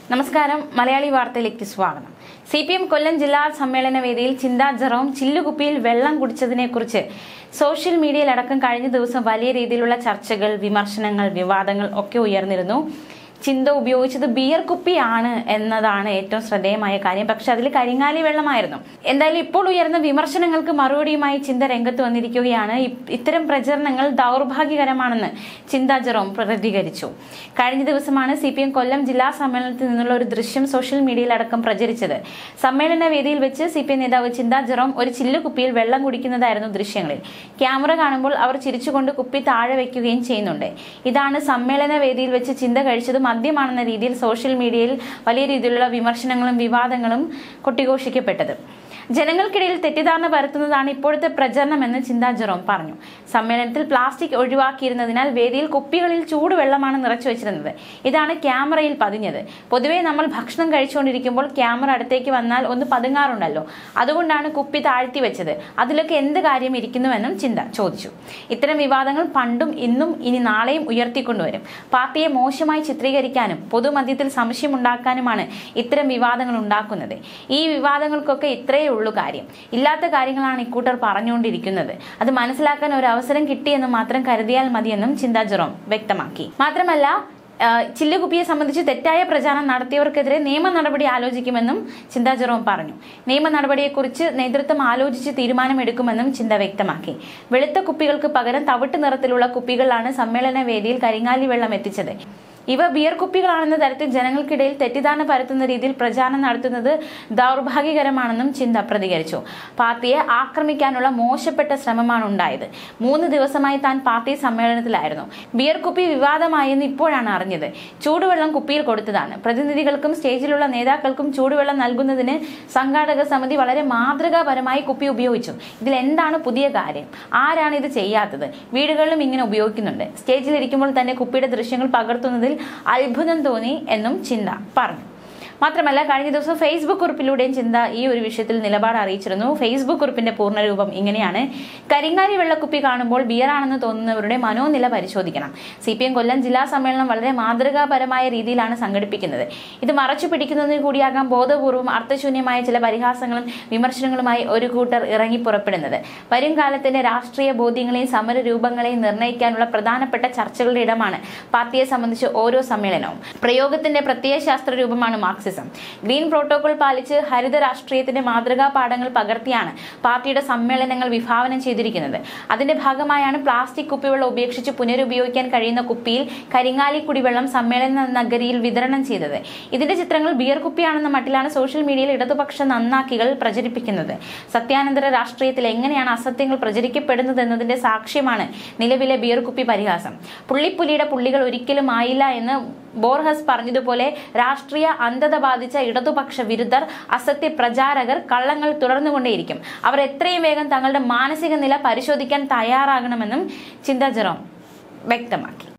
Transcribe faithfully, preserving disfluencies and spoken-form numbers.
നമസ്കാരം, മലയാളി വാർത്തയിലേക്ക് സ്വാഗതം. സി പി എം കൊല്ലം ജില്ലാ സമ്മേളന വേദിയിൽ ചിന്താ ജെറോം ചില്ലുകുപ്പിയിൽ വെള്ളം കുടിച്ചതിനെ കുറിച്ച് സോഷ്യൽ മീഡിയയിലടക്കം കഴിഞ്ഞ ദിവസം വലിയ രീതിയിലുള്ള ചർച്ചകൾ, വിമർശനങ്ങൾ, വിവാദങ്ങൾ ഒക്കെ ഉയർന്നിരുന്നു. ചിന്ത ഉപയോഗിച്ചത് ബിയർ കുപ്പിയാണ് എന്നതാണ് ഏറ്റവും ശ്രദ്ധേയമായ കാര്യം. പക്ഷെ അതിൽ കരിങ്ങാലി വെള്ളമായിരുന്നു. എന്തായാലും ഇപ്പോൾ ഉയർന്ന വിമർശനങ്ങൾക്ക് മറുപടിയുമായി ചിന്ത രംഗത്ത് വന്നിരിക്കുകയാണ്. ഇത്തരം പ്രചരണങ്ങൾ ദൗർഭാഗ്യകരമാണെന്ന് ചിന്താ ജെറോം പ്രതികരിച്ചു. കഴിഞ്ഞ ദിവസമാണ് സി പി എം കൊല്ലം ജില്ലാ സമ്മേളനത്തിൽ നിന്നുള്ള ഒരു ദൃശ്യം സോഷ്യൽ മീഡിയയിലടക്കം പ്രചരിച്ചത്. സമ്മേളന വേദിയിൽ വെച്ച് സി പി എം നേതാവ് ചിന്താ ജെറോം ഒരു ചില്ലുകുപ്പിയിൽ വെള്ളം കുടിക്കുന്നതായിരുന്നു ദൃശ്യങ്ങളിൽ. ക്യാമറ കാണുമ്പോൾ അവർ ചിരിച്ചുകൊണ്ട് കുപ്പി താഴെ വയ്ക്കുകയും ചെയ്യുന്നുണ്ട്. ഇതാണ് സമ്മേളന വേദിയിൽ വെച്ച് ചിന്ത കഴിച്ചത് മദ്യമാണെന്ന രീതിയിൽ സോഷ്യൽ മീഡിയയിൽ വലിയ രീതിയിലുള്ള വിമർശനങ്ങളും വിവാദങ്ങളും കൊട്ടിഘോഷിക്കപ്പെട്ടത്. ജനങ്ങൾക്കിടയിൽ തെറ്റിദ്ധാരണ പരത്തുന്നതാണ് ഇപ്പോഴത്തെ പ്രചരണമെന്ന് ചിന്താ ജെറോം പറഞ്ഞു. സമ്മേളനത്തിൽ പ്ലാസ്റ്റിക് ഒഴിവാക്കിയിരുന്നതിനാൽ വേദിയിൽ കുപ്പികളിൽ ചൂടുവെള്ളമാണ് നിറച്ചു വെച്ചിരുന്നത്. ഇതാണ് ക്യാമറയിൽ പതിഞ്ഞത്. പൊതുവേ നമ്മൾ ഭക്ഷണം കഴിച്ചുകൊണ്ടിരിക്കുമ്പോൾ ക്യാമറ അടുത്തേക്ക് വന്നാൽ ഒന്ന് പതുങ്ങാറുണ്ടല്ലോ, അതുകൊണ്ടാണ് കുപ്പി താഴ്ത്തി വെച്ചത്. അതിലൊക്കെ എന്ത് കാര്യം ഇരിക്കുന്നുവെന്നും ചിന്ത ചോദിച്ചു. ഇത്തരം വിവാദങ്ങൾ പണ്ടും ഇന്നും ഇനി നാളെയും ഉയർത്തിക്കൊണ്ടുവരും. പാർട്ടിയെ മോശമായി ചിത്രീകരിക്കാനും പൊതുമധ്യത്തിൽ സംശയമുണ്ടാക്കാനുമാണ് ഇത്തരം വിവാദങ്ങൾ ഉണ്ടാക്കുന്നത്. ഈ വിവാദങ്ങൾക്കൊക്കെ ഇത്രയേ ഉള്ളു കാര്യം. ഇല്ലാത്ത കാര്യങ്ങളാണ് ഇക്കൂട്ടർ പറഞ്ഞുകൊണ്ടിരിക്കുന്നത്. അത് മനസ്സിലാക്കാൻ ഒരു അവസരം കിട്ടിയെന്ന് മാത്രം കരുതിയാൽ മതിയെന്നും ചിന്താ ജെറോം വ്യക്തമാക്കി. മാത്രമല്ല, ചില്ലുകുപ്പിയെ സംബന്ധിച്ച് തെറ്റായ പ്രചാരണം നടത്തിയവർക്കെതിരെ നിയമ നടപടി ആലോചിക്കുമെന്നും ചിന്താ ജെറോം പറഞ്ഞു. നിയമ നടപടിയെക്കുറിച്ച് നേതൃത്വം ആലോചിച്ച് തീരുമാനമെടുക്കുമെന്നും ചിന്ത വ്യക്തമാക്കി. വെളുത്ത കുപ്പികൾക്ക് പകരം തവിട്ട് നിറത്തിലുള്ള കുപ്പികളിലാണ് സമ്മേളന വേദിയിൽ കരിങ്ങാലി വെള്ളം എത്തിച്ചത്. ഇവ ബിയർ കുപ്പികളാണെന്ന തരത്തിൽ ജനങ്ങൾക്കിടയിൽ തെറ്റിദ്ധാരണ പരത്തുന്ന രീതിയിൽ പ്രചാരണം നടത്തുന്നത് ദൗർഭാഗ്യകരമാണെന്നും ചിന്ത പ്രതികരിച്ചു. പാർട്ടിയെ ആക്രമിക്കാനുള്ള മോശപ്പെട്ട ശ്രമമാണ് ഉണ്ടായത്. മൂന്ന് ദിവസമായി താൻ പാർട്ടി സമ്മേളനത്തിലായിരുന്നു. ബിയർ കുപ്പി വിവാദമായെന്ന് ഇപ്പോഴാണ് അറിഞ്ഞത്. ചൂടുവെള്ളം കുപ്പിയിൽ കൊടുത്തതാണ്. പ്രതിനിധികൾക്കും സ്റ്റേജിലുള്ള നേതാക്കൾക്കും ചൂടുവെള്ളം നൽകുന്നതിന് സംഘാടക സമിതി വളരെ മാതൃകാപരമായി കുപ്പി ഉപയോഗിച്ചു. ഇതിൽ എന്താണ് പുതിയ കാര്യം? ആരാണ് ഇത് ചെയ്യാത്തത്? വീടുകളിലും ഇങ്ങനെ ഉപയോഗിക്കുന്നുണ്ട്. സ്റ്റേജിലിരിക്കുമ്പോൾ തന്നെ കുപ്പിയുടെ ദൃശ്യങ്ങൾ പകർത്തുന്നതിൽ അത്ഭുതം തോന്നി എന്നും ചിന്ത പറഞ്ഞു. മാത്രമല്ല, കഴിഞ്ഞ ദിവസം ഫേസ്ബുക്ക് കുറിപ്പിലൂടെയും ചിന്ത ഈ ഒരു വിഷയത്തിൽ നിലപാട് അറിയിച്ചിരുന്നു. ഫേസ്ബുക്ക് കുറിപ്പിന്റെ പൂർണ്ണരൂപം ഇങ്ങനെയാണ്: കരിങ്ങാലി വെള്ളക്കുപ്പി കാണുമ്പോൾ ബിയറാണെന്ന് തോന്നുന്നവരുടെ മനോനില പരിശോധിക്കണം. സി പി എം കൊല്ലം ജില്ലാ സമ്മേളനം വളരെ മാതൃകാപരമായ രീതിയിലാണ് സംഘടിപ്പിക്കുന്നത്. ഇത് മറച്ചു പിടിക്കുന്നതിന് കൂടിയാകാം ബോധപൂർവം അർത്ഥശൂന്യമായ ചില പരിഹാസങ്ങളും വിമർശനങ്ങളുമായി ഒരു കൂട്ടർ ഇറങ്ങി പുറപ്പെടുന്നത്. വരും കാലത്തിന്റെ രാഷ്ട്രീയ ബോധ്യങ്ങളെയും സമരരൂപങ്ങളെയും നിർണ്ണയിക്കാനുള്ള പ്രധാനപ്പെട്ട ചർച്ചകളുടെ ഇടമാണ് പാർട്ടിയെ സംബന്ധിച്ച് ഓരോ സമ്മേളനവും. പ്രയോഗത്തിന്റെ പ്രത്യയശാസ്ത്ര രൂപമാണ് മാർക്സിസം. ഗ്രീൻ പ്രോട്ടോകോൾ പാലിച്ച് ഹരിത രാഷ്ട്രീയത്തിന്റെ മാതൃകാ പാഠങ്ങൾ പകർത്തിയാണ് പാർട്ടിയുടെ സമ്മേളനങ്ങൾ വിഭാവനം ചെയ്തിരിക്കുന്നത്. അതിന്റെ ഭാഗമായാണ് പ്ലാസ്റ്റിക് കുപ്പിവെള്ളം ഉപേക്ഷിച്ച് പുനരുപയോഗിക്കാൻ കഴിയുന്ന കുപ്പിയിൽ കരിങ്ങാലി കുടിവെള്ളം സമ്മേളന നഗരിയിൽ വിതരണം ചെയ്തത്. ഇതിന്റെ ചിത്രങ്ങൾ ബിയർ കുപ്പിയാണെന്ന മട്ടിലാണ് സോഷ്യൽ മീഡിയയിൽ ഇടതുപക്ഷ നന്നാക്കികൾ പ്രചരിപ്പിക്കുന്നത്. സത്യാനന്തര രാഷ്ട്രീയത്തിൽ എങ്ങനെയാണ് അസത്യങ്ങൾ പ്രചരിക്കപ്പെടുന്നത് എന്നതിന്റെ സാക്ഷ്യമാണ് നിലവിലെ ബിയർ കുപ്പി പരിഹാസം. പുള്ളിപ്പുലിയുടെ പുള്ളികൾ ഒരിക്കലും ആയില്ല എന്ന് ബോർഹസ് പറഞ്ഞതുപോലെ രാഷ്ട്രീയ അന്ധത ബാധിച്ച ഇടതുപക്ഷ വിരുദ്ധർ, അസത്യ പ്രചാരകർ കള്ളങ്ങൾ തുടർന്നുകൊണ്ടേയിരിക്കും. അവർ എത്രയും വേഗം തങ്ങളുടെ മാനസിക നില പരിശോധിക്കാൻ തയ്യാറാകണമെന്നും ചിന്താ ജെറോം വ്യക്തമാക്കി.